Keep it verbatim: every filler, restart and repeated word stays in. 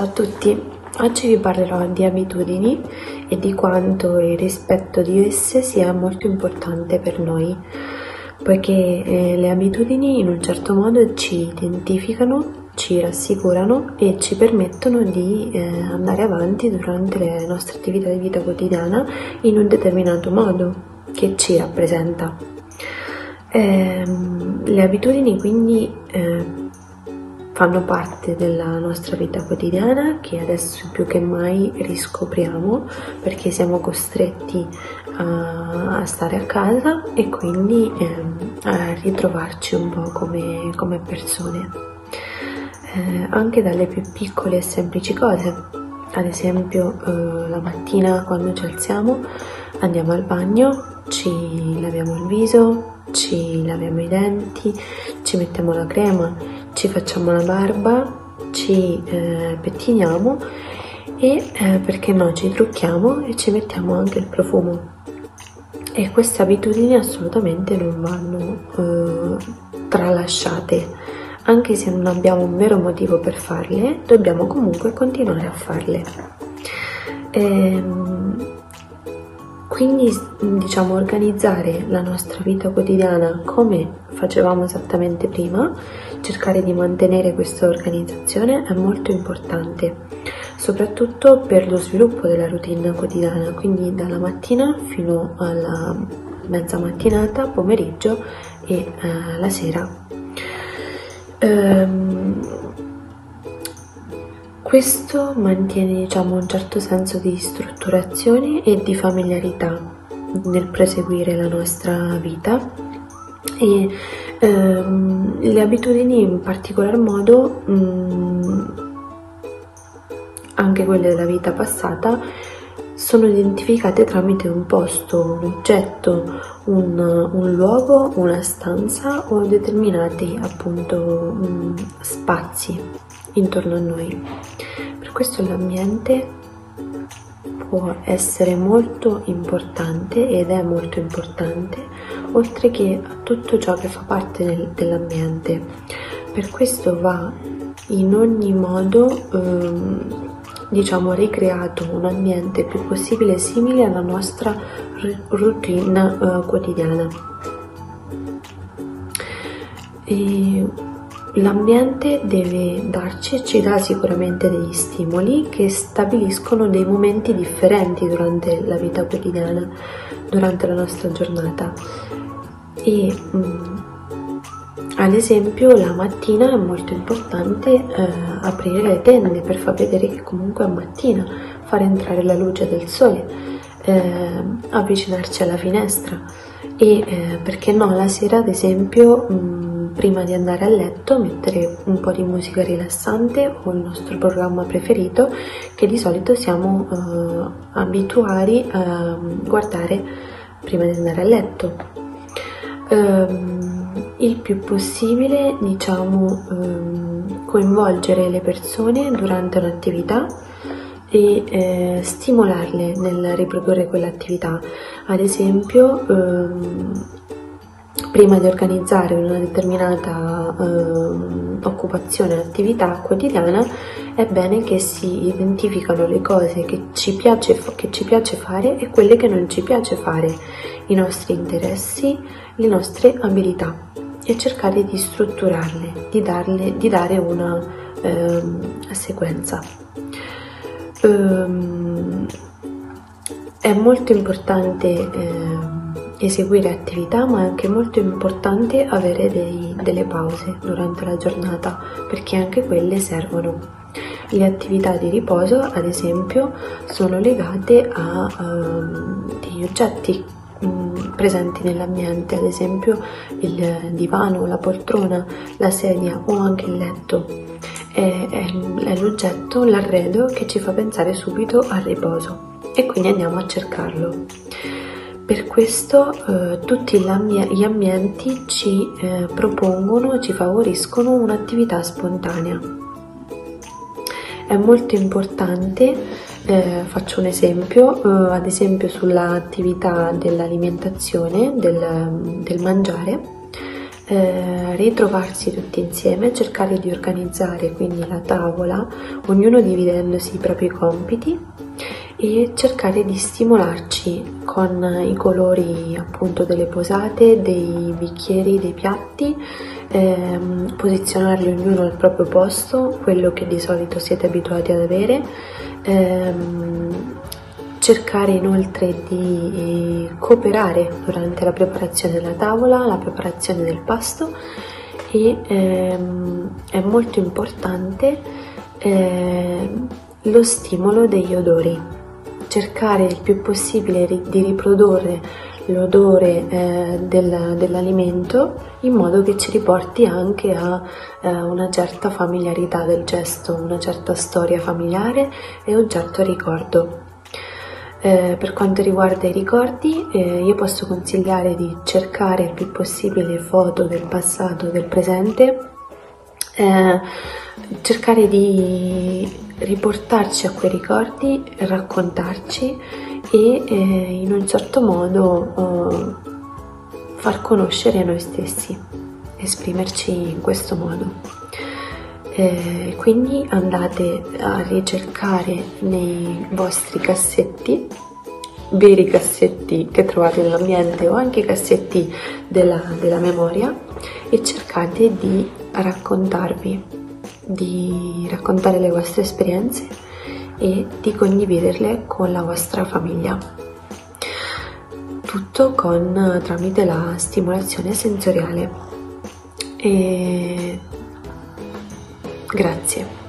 Ciao a tutti, oggi vi parlerò di abitudini e di quanto il rispetto di esse sia molto importante per noi, poiché eh, le abitudini in un certo modo ci identificano, ci rassicurano e ci permettono di eh, andare avanti durante le nostre attività di vita quotidiana in un determinato modo che ci rappresenta. Eh, le abitudini quindi eh, fanno parte della nostra vita quotidiana, che adesso più che mai riscopriamo perché siamo costretti a, a stare a casa e quindi ehm, a ritrovarci un po' come, come persone, eh, anche dalle più piccole e semplici cose. Ad esempio eh, la mattina quando ci alziamo andiamo al bagno, ci laviamo il viso, ci laviamo i denti, ci mettiamo la crema, ci facciamo la barba, ci eh, pettiniamo e eh, perché no ci trucchiamo e ci mettiamo anche il profumo. E queste abitudini assolutamente non vanno eh, tralasciate, anche se non abbiamo un vero motivo per farle, dobbiamo comunque continuare a farle. Ehm, Quindi diciamo organizzare la nostra vita quotidiana come facevamo esattamente prima, cercare di mantenere questa organizzazione è molto importante, soprattutto per lo sviluppo della routine quotidiana, quindi dalla mattina fino alla mezza mattinata, pomeriggio e eh, la sera. Ehm, Questo mantiene, diciamo, un certo senso di strutturazione e di familiarità nel proseguire la nostra vita e ehm, le abitudini in particolar modo, mh, anche quelle della vita passata, sono identificate tramite un posto, un oggetto, un, un luogo, una stanza o determinati appunto mh, spazi intorno a noi. Per questo l'ambiente può essere molto importante ed è molto importante, oltre che a tutto ciò che fa parte del, dell'ambiente. Per questo va in ogni modo ehm, diciamo ricreato un ambiente il più possibile simile alla nostra routine eh, quotidiana. E l'ambiente deve darci, ci dà sicuramente degli stimoli che stabiliscono dei momenti differenti durante la vita quotidiana, durante la nostra giornata. E mh, ad esempio la mattina è molto importante eh, aprire le tende per far vedere che comunque è mattina, far entrare la luce del sole, eh, avvicinarci alla finestra e eh, perché no la sera ad esempio mh, prima di andare a letto mettere un po' di musica rilassante o il nostro programma preferito che di solito siamo eh, abituati a guardare prima di andare a letto. Um, il più possibile, diciamo, um, coinvolgere le persone durante un'attività e eh, stimolarle nel riprodurre quell'attività. Ad esempio, um, prima di organizzare una determinata eh, occupazione o attività quotidiana è bene che si identificano le cose che ci piace, che ci piace fare e quelle che non ci piace fare, i nostri interessi, le nostre abilità e cercare di strutturarle, di, darle, di dare una eh, sequenza. Um, è molto importante eh, eseguire attività, ma è anche molto importante avere dei, delle pause durante la giornata, perché anche quelle servono. Le attività di riposo, ad esempio, sono legate a um, degli oggetti um, presenti nell'ambiente, ad esempio il divano, la poltrona, la sedia o anche il letto. È, è, è l'oggetto, l'arredo che ci fa pensare subito al riposo e quindi andiamo a cercarlo. Per questo eh, tutti gli ambienti ci eh, propongono, ci favoriscono un'attività spontanea. È molto importante, eh, faccio un esempio, eh, ad esempio sull'attività dell'alimentazione, del, del mangiare, eh, ritrovarsi tutti insieme, cercare di organizzare quindi la tavola, ognuno dividendosi i propri compiti, e cercare di stimolarci con i colori appunto delle posate, dei bicchieri, dei piatti, ehm, posizionarli ognuno al proprio posto, quello che di solito siete abituati ad avere, ehm, cercare inoltre di cooperare durante la preparazione della tavola, la preparazione del pasto, e ehm, è molto importante ehm, lo stimolo degli odori. Cercare il più possibile di riprodurre l'odore eh, del, dell'alimento, in modo che ci riporti anche a eh, una certa familiarità del gesto, una certa storia familiare e un certo ricordo. Eh, per quanto riguarda i ricordi, eh, io posso consigliare di cercare il più possibile foto del passato, del presente, eh, cercare di riportarci a quei ricordi, raccontarci e eh, in un certo modo eh, far conoscere noi stessi, esprimerci in questo modo. Eh, quindi andate a ricercare nei vostri cassetti, veri cassetti che trovate nell'ambiente o anche cassetti della, della memoria, e cercate di raccontarvi, di raccontare le vostre esperienze e di condividerle con la vostra famiglia. Tutto con tramite la stimolazione sensoriale. E grazie.